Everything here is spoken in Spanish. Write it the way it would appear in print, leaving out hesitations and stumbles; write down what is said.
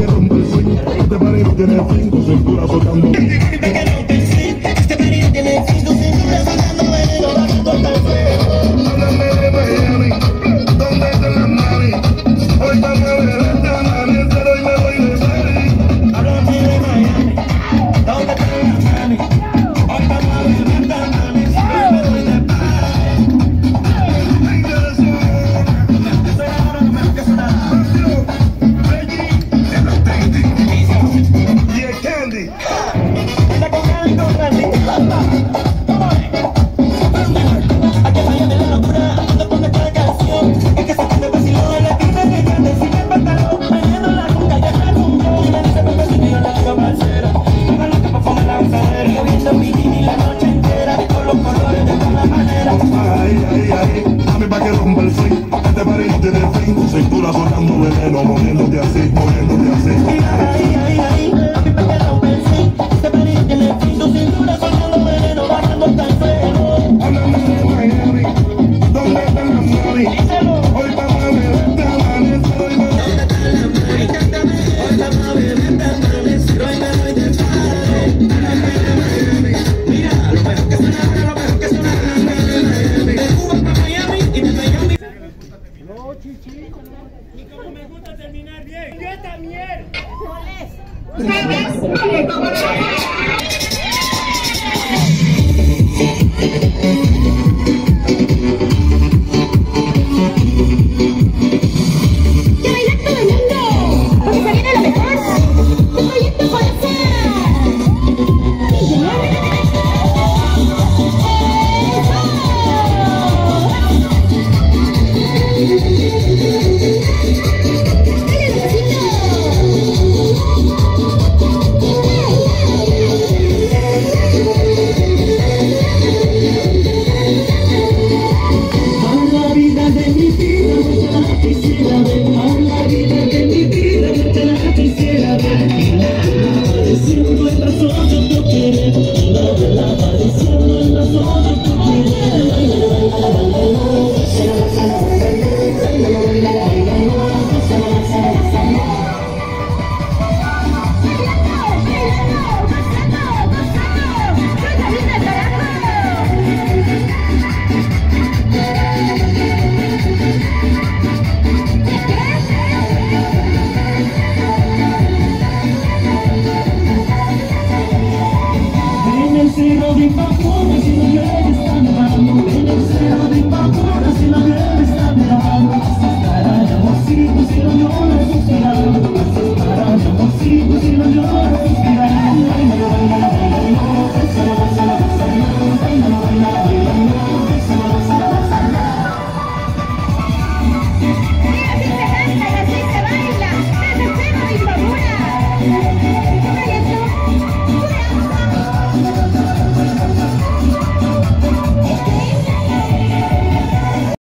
que rompa el swing. Este party no tiene fin, tu cintura soltando. Este party no tiene fin, tu cintura soltando veneno, bajando hasta el fuego. Háblame de Miami, ¿dónde están las mami? Hoy vamos a ver esta amanecer, hoy me voy de party. Háblame de Miami, ¿dónde están las mami? Hoy vamos a ver esta amanecer, hoy me voy de party. Cintura soltando veneno, moviéndote así, moviéndote así. Ay, a mí me queda un perfil. Este party no tiene fin, tu cintura soltando veneno, bajando hasta el fuego. Háblame de Miami, ¿dónde están las mami? Hoy vamos a ver esta amanecer, hoy me voy de party. Hoy vamos a ver esta amanecer, hoy me voy de party. Háblame de Miami, mira, lo mejor que suena ahora, lo mejor que suena ahora. De Cuba para Miami y de Miami. No, chichi. Y como me gusta terminar bien. Yo también. En el cielo vi